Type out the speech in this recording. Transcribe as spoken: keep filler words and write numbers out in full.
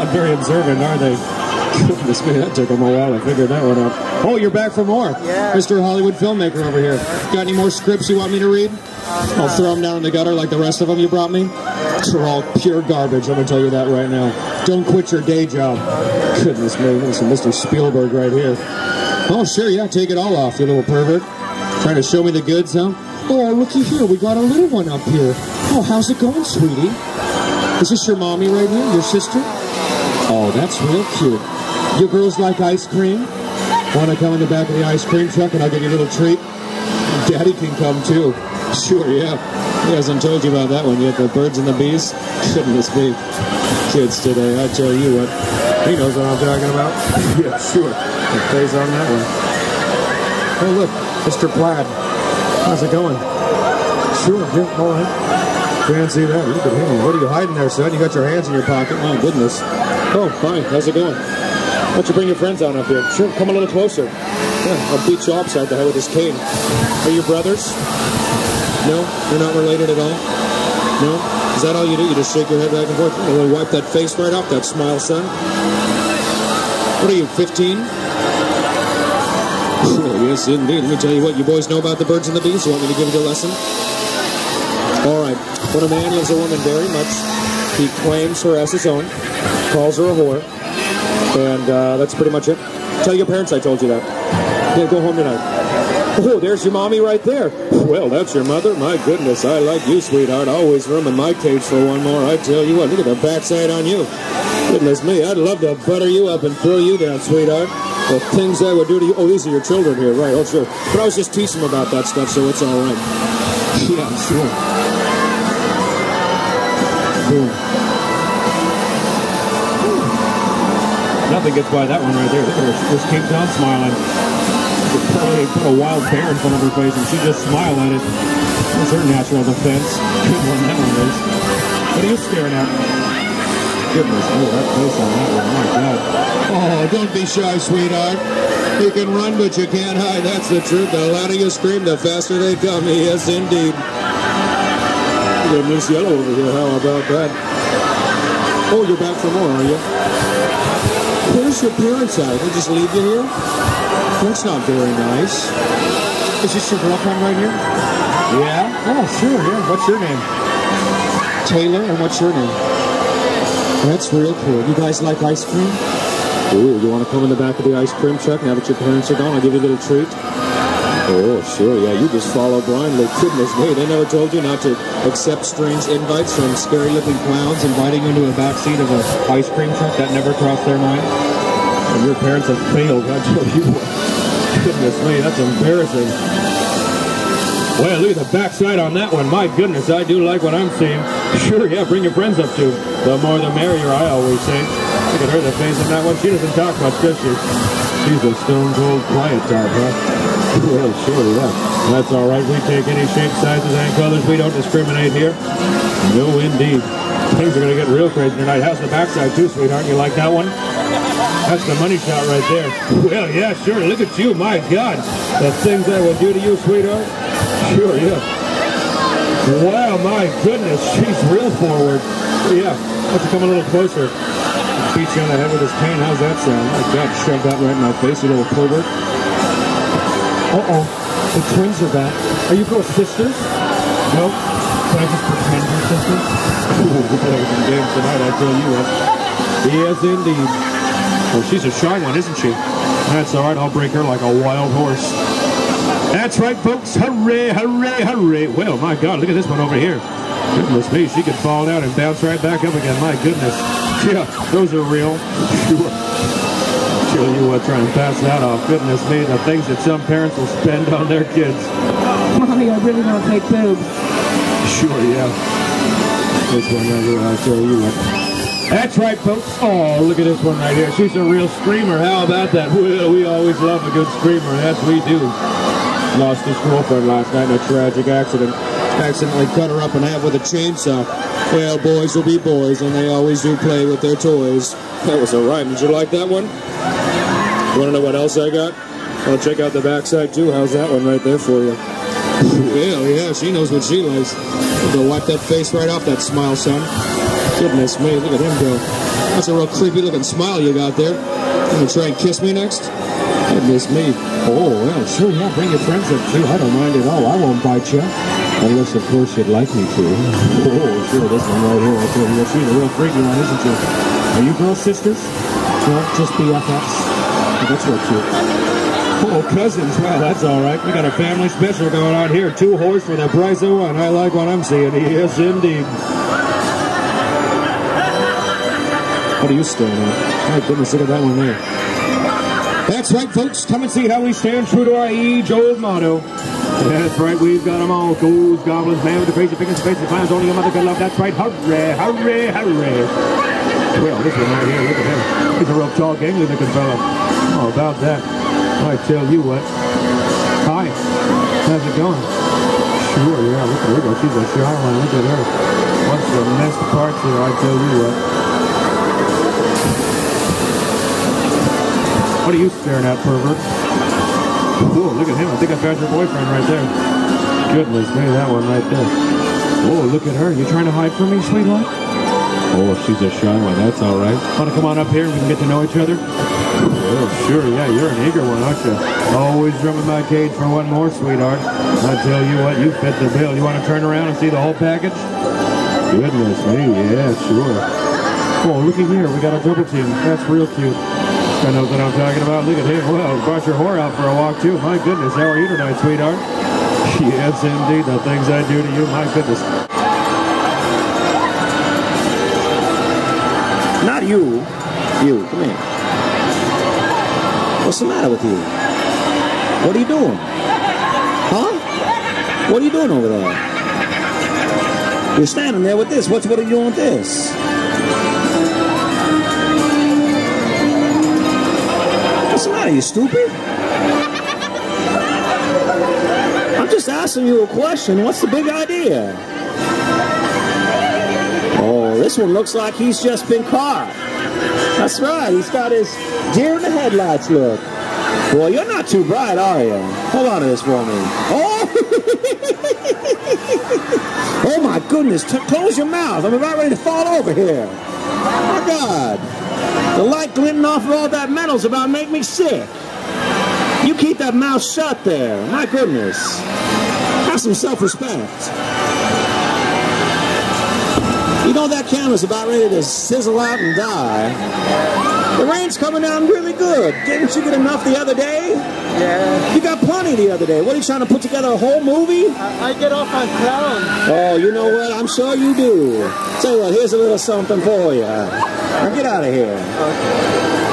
not very observant, are they? Goodness me, that took them a while to figure that one out. Oh, you're back for more. Yeah. Mister Hollywood filmmaker over here. Got any more scripts you want me to read? I'll throw them down in the gutter like the rest of them you brought me. They're all pure garbage, I'm going to tell you that right now. Don't quit your day job. Goodness me, this is Mister Spielberg right here. Oh, sure, yeah, take it all off, you little pervert. Trying to show me the goods, huh? Oh, looky here, we got a little one up here. Oh, how's it going, sweetie? Is this your mommy right here, your sister? Oh, that's real cute. You girls like ice cream? Want to come in the back of the ice cream truck and I'll give you a little treat? Daddy can come too. Sure, yeah. He hasn't told you about that one yet, the birds and the bees. Goodness me. Kids today, I tell you what. He knows what I'm talking about. Yeah, sure. The face on that one. Oh, look, Mister Plaid. How's it going? Sure, yeah, all right. Can't see that. Look at him. What are you hiding there, son? You got your hands in your pocket. Oh, goodness. Oh, fine. How's it going? Why don't you bring your friends on up here? Sure, come a little closer. Yeah, I'll beat you upside the head with this cane. Are you brothers? No? You're not related at all? No? Is that all you do? You just shake your head back and forth? You want to wipe that face right off, that smile, son? What are you, fifteen? Oh, yes, indeed. Let me tell you what, you boys know about the birds and the bees? You want me to give you a lesson? All right. When a man loves a woman very much, he claims her as his own, calls her a whore, and uh, that's pretty much it. Tell your parents I told you that. Yeah, go home tonight. Oh, there's your mommy right there. Well, that's your mother? My goodness, I like you, sweetheart. Always room in my cage for one more. I tell you what, look at the backside on you. Goodness me, I'd love to butter you up and throw you down, sweetheart. The things I would do to you. Oh, these are your children here, right? Oh, sure. But I was just teasing them about that stuff, so it's all right. Yeah, sure. Boom. Nothing gets by that one right there. Look at her. She just keeps on smiling. They put a wild bear in front of her face and she just smiled at it. That's her natural defense. Good one, that one is. What are you staring at? Goodness, oh, that face on that one. My God. Oh, don't be shy, sweetheart. You can run, but you can't hide. That's the truth. The louder you scream, the faster they come. Yes, indeed. Look at Miss Yellow over here. How about that? Oh, you're back for more, are you? Where's your parents at? They just leave you here? That's not very nice. Is this your girlfriend right here? Yeah? Oh, sure, yeah. What's your name? Taylor, and what's your name? That's real cool. You guys like ice cream? Ooh, you want to come in the back of the ice cream truck now that your parents are gone? I'll give you a little treat. Oh, sure, yeah, you just follow blindly. Goodness me, they never told you not to accept strange invites from scary-looking clowns inviting you into a backseat of an ice cream truck. That never crossed their mind. And your parents have failed, I tell you what. Goodness me, that's embarrassing. Well, look at the backside on that one. My goodness, I do like what I'm seeing. Sure, yeah, bring your friends up too. The more the merrier, I always say. Look at her, the face on that one. She doesn't talk much, does she? She's a stone-cold quiet type, huh? Well, sure, yeah. That's all right. We take any shape, sizes, and colors. We don't discriminate here. No, indeed. Things are going to get real crazy tonight. How's the backside, too, sweetheart? You like that one? That's the money shot right there. Well, yeah, sure. Look at you. My God. The things I will do to you, sweetheart. Sure, yeah. Wow, my goodness. She's real forward. Yeah. Why don't you come a little closer? I'll beat you on the head with this cane. How's that sound? My God, shove that right in my face, you little pervert. Uh-oh, the twins are back. Are you both sisters? Nope. Can I just pretend you're sisters? Ooh, we're playing some games tonight, I tell you what. Yes, indeed. Well, she's a shy one, isn't she? That's all right, I'll break her like a wild horse. That's right, folks. Hooray, hooray, hooray. Well, my God, look at this one over here. Goodness me, she could fall down and bounce right back up again. My goodness. Yeah, those are real. Sure. Show you what, try and pass that off. Goodness me, the things that some parents will spend on their kids. Mommy, I really want to take boobs. Sure, yeah. This one right here, I'll show you what. That's right, folks. Oh, look at this one right here. She's a real screamer. How about that? Well, we always love a good screamer. That's we do. Lost his girlfriend last night in a tragic accident. Accidentally cut her up in half with a chainsaw. Well, boys will be boys, and they always do play with their toys. That was all right. Did you like that one? You want to know what else I got? Want to check out the backside, too? How's that one right there for you? Well, yeah, she knows what she likes. Go wipe that face right off that smile, son. Goodness me, look at him go. That's a real creepy looking smile you got there. You gonna try and kiss me next? Goodness me. Oh, well, sure, yeah, bring your friends up too. I don't mind at all. I won't bite you. Unless, of course, you'd like me to. Oh, sure, this one right here. I tell you what, she's a real freaky one, isn't she? Are you girls sisters? No, just B F Fs. Oh, that's real cute. Oh, cousins. Well, that's all right. We got a family special going on here. Two horse for the price of one. I like what I'm seeing. Yes, indeed. What are you staring at? My goodness, look at that one there. That's right, folks. Come and see how we stand true to our age-old motto. That's right, we've got them all. Ghouls, goblins, man with the crazy fingers, face, the clowns, only your mother can love. That's right, hurray, hurray, hurray. Well, this one right here, look at him. He's a real tall, gangly looking fella. Oh, about that. I tell you what. Hi. How's it going? Sure, yeah, look at her. She's a shy one. Look at her. What's the messed parts here? I tell you what. What are you staring at, pervert? Oh, look at him. I think I found your boyfriend right there. Goodness me, that one right there. Oh, look at her. You trying to hide from me, sweetheart? Oh, she's a shy one. That's all right. Want to come on up here and we can get to know each other? Oh, sure. Yeah, you're an eager one, aren't you? Always drumming my cage for one more, sweetheart. I tell you what, you fit the bill. You want to turn around and see the whole package? Goodness me, yeah, sure. Oh, looky here. We got a double team. That's real cute. I know what I'm talking about. Look at him. Well, brought your whore out for a walk, too. My goodness, how are you tonight, sweetheart? Yes, indeed. The things I do to you, my goodness. Not you. You, come here. What's the matter with you? What are you doing? Huh? What are you doing over there? You're standing there with this. What's, what are you doing with this? What's the matter, you stupid? I'm just asking you a question. What's the big idea? Oh, this one looks like he's just been caught. That's right. He's got his deer in the headlights look. Boy, you're not too bright, are you? Hold on to this for me. Oh! Oh, my goodness. T close your mouth. I'm about ready to fall over here. Oh, my God. The light glinting off of all that metal's about to make me sick. You keep that mouth shut there. My goodness. Have some self-respect. You know that camera's about ready to sizzle out and die. The rain's coming down really good. Didn't you get enough the other day? Yeah. You got plenty the other day. What, are you trying to put together a whole movie? I, I get off on klownz. Oh, you know what? I'm sure you do. Tell you what, here's a little something for you. Now get out of here. Okay.